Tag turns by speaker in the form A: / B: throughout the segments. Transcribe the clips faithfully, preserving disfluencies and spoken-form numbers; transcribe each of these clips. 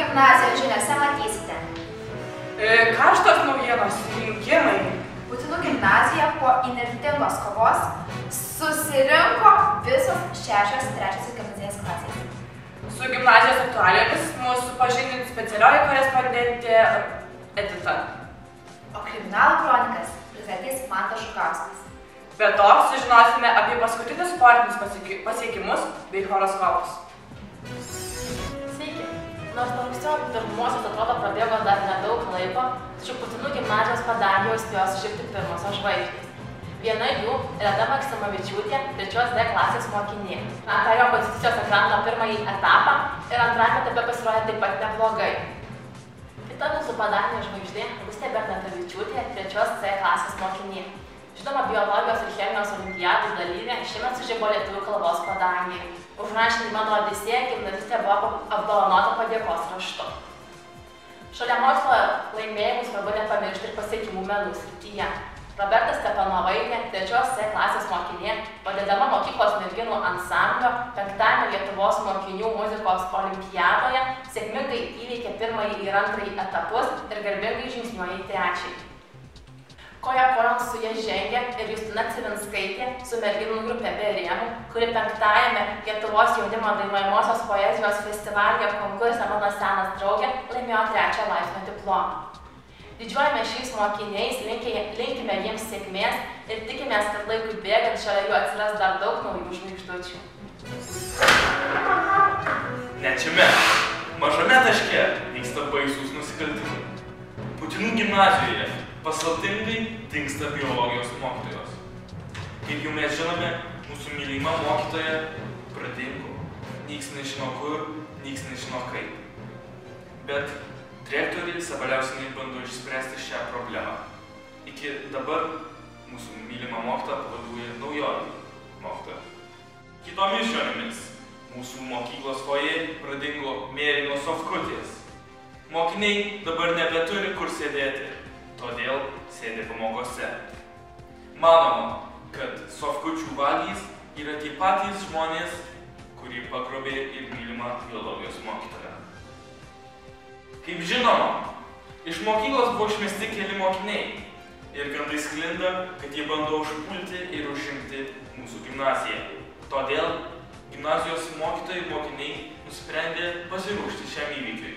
A: gimnazijos žiniose matysite.
B: Karštos naujienos, rinkimai.
A: Putinų gimnazija po įnirtingos kovos susirinko visos šešios trečiosios gimnazijos klasės.
B: Su gimnazijos aktualijomis mūsų supažindins specialioji korespondentė Edita.
A: O kriminalų kronikas pristatys Mantas Žukauskas.
B: Be to, sužinosime apie paskutinius sportinius pasiekimus bei horoskopus.
C: Sveiki! Nors nuo rugsėjo pirmosios atrodo prabėgo dar nedaug laiko, tačiau Putinų gimnazijos padangėje jau spėjo sužibti pirmosios žvaigždės. Viena jų – Reda Maksimavičiūtė, trečios D klasės mokinė. Perėjo Konstitucijos egzamino pirmąjį etapą ir antrame etape pasirodė taip pat neblogai. Kita mūsų padangės žvaigždė – Augustė Bernatavičiūtė, trečios C klasės mokinė. Žinoma, biologijos ir chemijos olimpiadų dalyvė šiemet sužibo lietuvių kalbos padangėje. Už rašinį Mano Odisėja gimnazistė buvo apdovanota padėkos raštu. Šalia mokslo laimėjimų svarbu nepamiršti ir pasiekimų menų srityje. Roberta Stepanovaitė, trečios C klasės mokinė, padedama mokyklos merginų ansamblio penktajame Lietuvos mokinių muzikos olimpiadoje, sėkmingai įveikė pirmąjį ir antrąjį etapus ir garbingai žingsniuoja į trečiąjį. Koja kojon su ja žengia ir Justina Civinskaitė su merginų grupė Be rėmų, kuri penktajame Lietuvos jaunimo dainuojamosios poezijos festivalyje konkurse Mano senas draugė laimėjo trečią laipsnio diplomą. Didžiuojame šiais mokiniais, linkime jiems sėkmės ir tikimės, kad laikui bėgant šalia jų atsiras dar daug naujų žvaigždučių.
D: Net šiame mažame taške vyksta baisūs nusikaltimai. Putinų gimnazijoje paslaptingai dingsta biologijos mokytojos. Kaip jau mes žinome, mūsų mylima mokytoja pradingo. Niks nežino kur, niks nežino kaip. Bet direktoriai Sabaliauskienė bando išspręsti šią problemą. Iki dabar mūsų mylima mokytoja pavaduoja naujoji mokytoja. Kitomis žiniomis mūsų mokyklos fojė pradingo mėlynos sofkutės. Mokiniai dabar nebeturi kur sėdėti, todėl sėdė pamokose. Manoma, kad sofkučių vagys yra tie patys žmonės, kurie pagrobė ir mylimą biologijos mokytoją. Kaip žinoma, iš mokyklos buvo išmesti keli mokiniai ir gandai sklinda, kad jie bando užpulti ir užimti mūsų gimnaziją. Todėl gimnazijos mokytojai ir mokiniai nusprendė pasiruošti šiam įvykiui.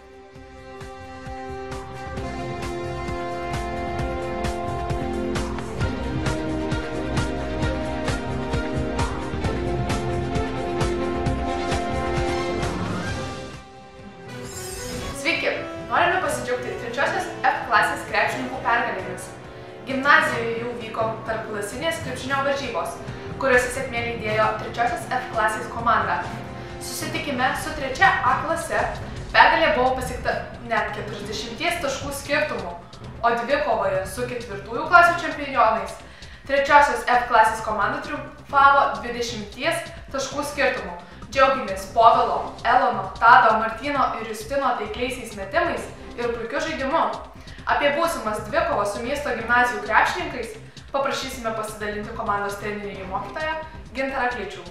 E: Norime pasidžiaugti trečiosios F klasės krepšininkų pergalėmis. Gimnazijoje jau vyko tarpklasinės krepšinio varžybos, kuriuose sėkmė lydėjo trečiosios F klasės komanda. Susitikime su trečia A klase pergalė buvo pasiekta net keturiasdešimties taškų skirtumų, o dvikovoje su ketvirtųjų klasių čempionais trečiosios F klasės komanda triumfavo dvidešimties taškų skirtumų. Džiaugiamės Povilo, Elono, Tado, Martyno ir Justino taikliaisiais metimais ir puikiu žaidimu. Apie būsimas dvikovas su miesto gimnazijų krepšininkais paprašysime pasidalinti komandos trenerį ir mokytoją Gintarą Kličių.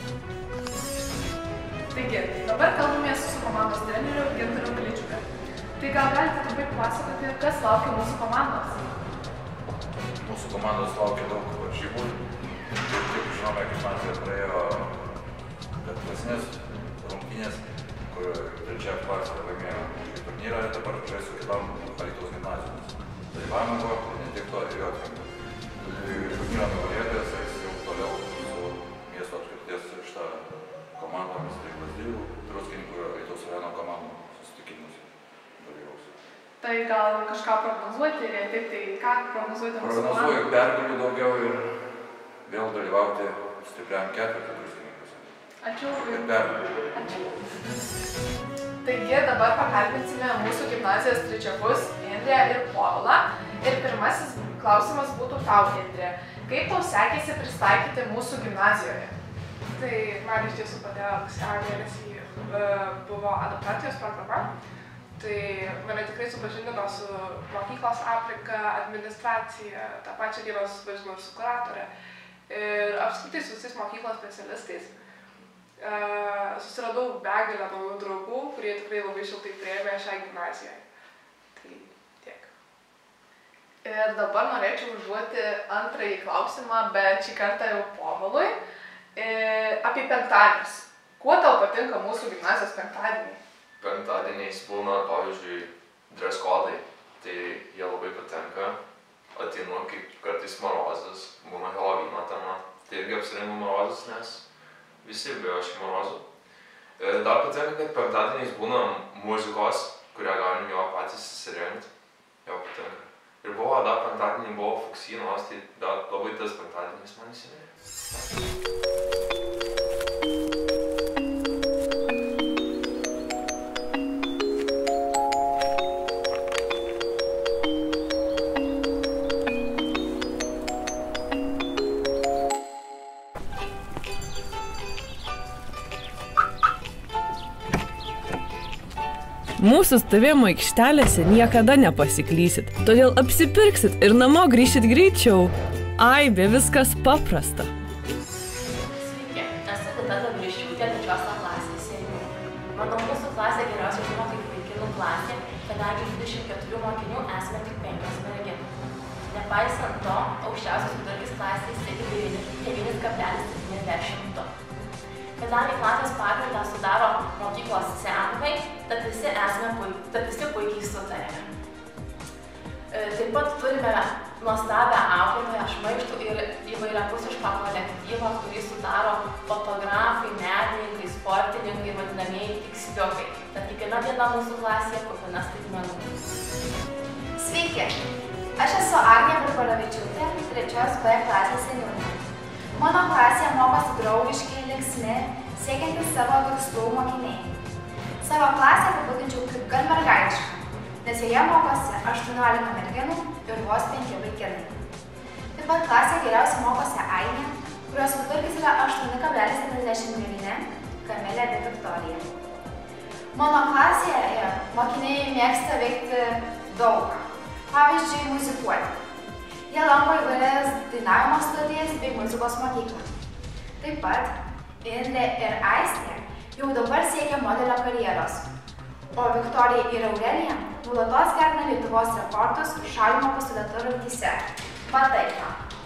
E: Taigi, dabar kalbamės su komandos treneriu Gintaru Kličiu. Tai gal galite trumpai pasakoti, kas laukia mūsų komandos?
F: Mūsų komandos laukia daug varžybų. Kaip žinome, gimnazija praėjo klasinės rungtynės, kur trečia klasė laimėjo šį turnyrą ir dabar žais su kitom Alytaus gimnazijomis. Dalyvavimo buvo ne tik to ir jo atranka. Turnyro nugalėtojas eis jau toliau su miesto apskrities šitą komandomis, tai Lazdijų, Druskininkų ir Alytaus rajono komandų susitikimus dalyvaus.
E: Tai gal kažką prognozuoti ir taip, tai ką prognozuoti mūsų komandą?
F: Prognozuoju pergalių daugiau ir vėl dalyvauti stipriam ketvirtį.
E: Ačiū.
F: Ačiū.
E: Taigi dabar pakalbinsime mūsų gimnazijos trečiakus Indrę ir Povilą. Ir pirmasis klausimas būtų tau, Indrė. Kaip tau sekėsi pristaikyti mūsų gimnazijoje?
G: Tai man iš tiesų padėjo rugsėjo mėnesį buvo adaptacijos programa. Tai mane tikrai supažindino su mokyklos aplinka, administracija, tą pačią dieną susipažinau su kuratore ir apskritai su visais mokyklos specialistais. susiradau begalę naujų draugų, kurie tikrai labai šiltai priėmė šią gimnaziją. Tai tiek.
E: Ir dabar norėčiau užduoti antrąjį klausimą, bet šį kartą jau Povilui. Apie penktadienius. Kuo tau patinka mūsų gimnazijos penktadieniai?
H: Penktadieniais būna, pavyzdžiui, dress kodai. Tai jie labai patinka. Ateinu kaip kartais marozas, būna Helovino tema. Tai irgi apsirengu marozas, nes visi bijo šį marozų. Dar patinka, kad penktadieniais būna muzikos, kurią galim jo patys įsirengti. Jo patinka. Ir buvo dar penktadienį buvo Fuksinos, tai dar labai tas penktadienis man įsiminė.
I: Mūsų stovėjimo aikštelėse niekada nepasiklysit, todėl apsipirksit ir namo grįšit greičiau. Aibė, viskas paprasta.
C: Sveiki, esu Vita Dabrišiūtė, trečios A klasės seniūnė. Manau, mūsų klasė geriausiai žino kaip vaikinų klasė, kadangi dvidešimt keturių mokinių esame tik penkios merginos. Nepaisant to, aukščiausias vidurkis klasėje siekia devyni kablelis septyniasdešimt du. Kadangi klasės pagrindą sudaro mokyklos senbuviai, tad visi esame puikiai, tad visi puikiai sutarėme. Taip pat turime nuostabią auklėtoją, šmaikštų ir įvairiapusišką kolektyvą, kurį sudaro fotografai, menininkai, sportininkai ir vadinamieji tiksliukai. Tad kiekviena diena mūsų klasėje kupina staigmenų.
A: Sveiki, aš esu Agnė Virpalavičiūtė, trečios B klasės seniūnė. Mano klasėje mokosi draugiški, linksmi, siekiantys savo tikslų mokiniai. Savo klasę apibūdinčiau kaip gan mergaitišką, nes joje mokosi aštuoniolika merginų ir vos penki vaikinai. Taip pat klasėje geriausiai mokosi Ainė, kurios vidurkis yra aštuoni kablelis septyniasdešimt devyni, Kamilė bei Viktorija. Mano klasėje mokiniai mėgsta veikti daug ką, pavyzdžiui, muzikuoti. Jie lanko įvairias dainavimo studijas bei muzikos mokyklą. Taip pat Indrė ir Aistė jau dabar siekia modelio karjeros, o Viktorija ir Aurelija nuolatos gerina Lietuvos rekordus šaudimo pistoletu rungtyse. Va taip.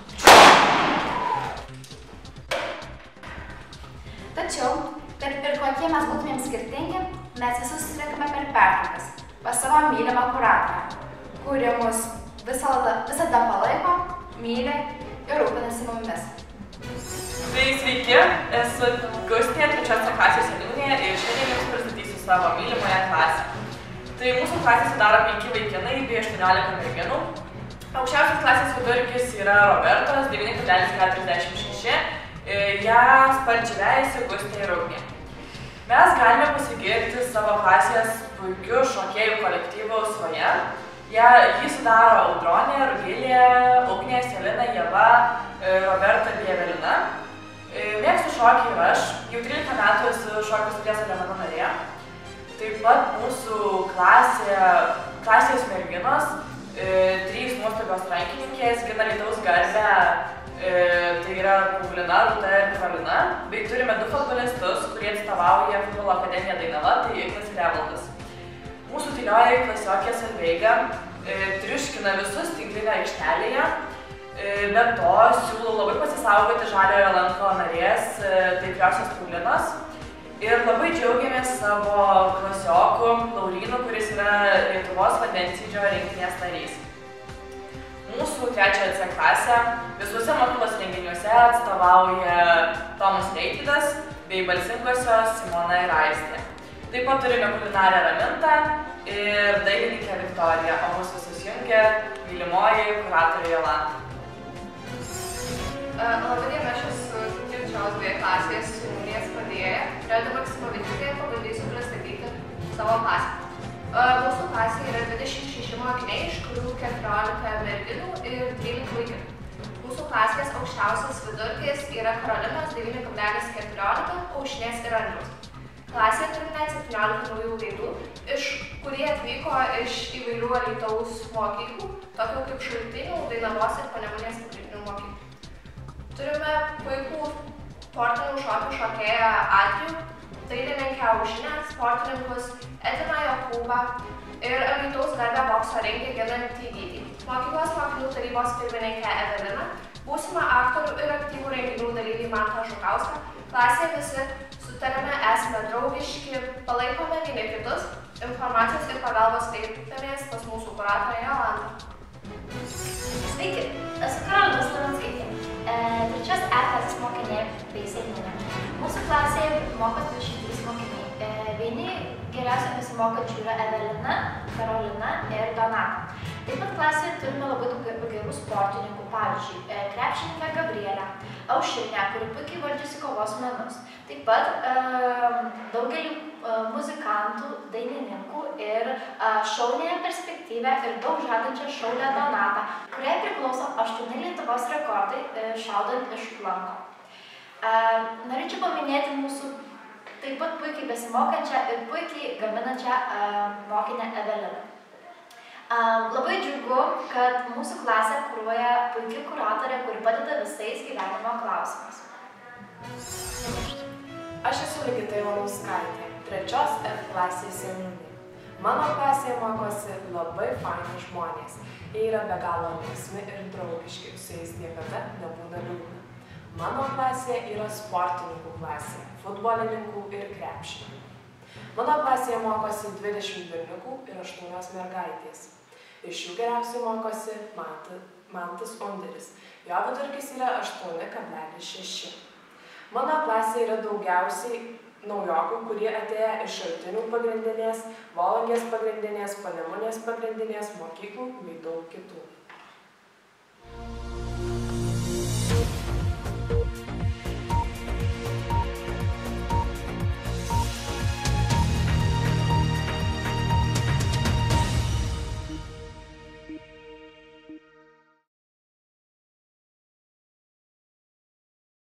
A: Tačiau, kad ir kokie mes būtumėm skirtingi, mes visi susirinkame per pertraukas pas savo mylimą kuratorę, kuri mus visada, visada palaiko, myli ir rūpinasi mumis.
B: Tai sveiki, esu Gustė, trečios A klasės seniūnė ir šiandien jums pristatysiu savo mylimąją klasę. Tai mūsų klasė sudaro penki vaikinai bei aštuoniolika merginų. Aukščiausias klasės vidurkis yra Robertos, devyni kablelis keturiasdešimt šeši, ją sparčiai vejasi Gustė ir Ugnė. Mes galime pasigirti savo klasės puikiu šokėjų kolektyvu Svaja. Ja, jį sudaro Audronė, Rugilė, Ugnė, Selina, Ieva, Roberta bei Evelina. Mėgstu šokį ir aš, jau trylika metų esu šokio studijos Alemano narė. Taip pat mūsų klasė, klasės merginos, trys nuostabios rankininkės, gina Lietuvos garbę, tai yra Paulina, Rūta ir Karolina, bei turime du futbolistus, kurie atstovauja futbolo akademiją Dainava, tai Ignas ir Evaldas. Mūsų tylioji klasiokė Solveiga triuškina visus tinklinio aikštelėje, be to siūlau labai pasisaugoti žaliojo lanko narės, taikliosios Paulinos. Ir labai džiaugiamės savo klasioku Laurynu, kuris yra Lietuvos vandensydžio rinktinės narys. Mūsų trečiąją C klasę visuose mokyklos renginiuose atstovauja Tomas Reikidas bei balsingosios Simona ir Aistė. Taip pat turime kulinarę Ramintą ir dailininkę Viktoriją, o mūsų visus jungia mylimoji kuratorė Jolanta.
E: Labadiena, aš esu trečios B klasės seniūnės padėjėja. Reda Maksimovičiūtė ir pabandysiu pristatyti savo klasę. Mūsų klasėje yra dvidešimt šeši mokiniai, iš kurių keturiolika merginų ir trylika vaikinų. Mūsų klasės aukščiausias vidurkis yra Karolinos devyni kablelis keturiolika, Aušrinės ir Andriaus. Klasėje turime septyniolika naujų veidų, iš kurie atvyko iš įvairių Alytaus mokyklų, tokių kaip Šaltinių, Dainavos ir Panemunės pagrindinių mokyklų. Turime puikų sportinių šokių šokėją Adrijų, dailininkę Aušrinę, sportininkus Ediną Jokūbą ir Alytaus garbę bokso ringe ginantį Vytį. Mokyklos mokinių tarybos pirmininkę Eveliną, būsimą aktorių ir aktyvų renginių dalyvį Mantą Žukauską. Klasėje visi sutarėme, esame draugiški, palaikome vieni kitus, informacijos ir pagalbos kreipėmės pas mūsų kuratorę Jolantą.
A: Sveiki, esu Karolina Slavanskaitė, trečios E klasės mokinė bei seniūnė. Mūsų klasėje mokosi dvidešimt trys mokiniai. Vieni geriausiai besimokančių yra Evelina, Karolina ir Donata. Taip pat klasėje turime labai daug gerų sportininkų, pavyzdžiui, krepšininkę Gabrielę, Aušrinę, kuri puikiai valdžiusi kovos menus. Taip pat daugelį muzikantų, dainininkų ir šaunėje perspektyvę ir daug žadančią šaulę Donatą, kuriai priklauso aštuoni Lietuvos rekordai šaudant iš lanko. Norėčiau paminėti mūsų taip pat puikiai besimokančią ir puikiai gaminančią mokinę Eveliną. Labai džiugu, kad mūsų klasę kuruoja puikiai kuratorė, kuri padeda visais gyvenimo klausimais.
J: Aš esu Ligita Ivanauskaitė, trečios F klasės seniūnė. Mano klasėje mokosi labai faini žmonės. Jie yra be galo linksmi ir draugiški, su jais niekada nebūna liūdna. Mano klasėje yra sportininkų klasė, futbolininkų ir krepšininkų. Mano klasėje mokosi dvidešimt berniukų ir aštuonios mergaitės. Iš jų geriausiai mokosi Mantas Underis. Jo vidurkis yra aštuoni kablelis šeši. Mano klasėje yra daugiausiai naujokų, kurie atėję iš Šaltinių pagrindinės, Volungės pagrindinės, Panemunės pagrindinės mokyklų bei daug kitų.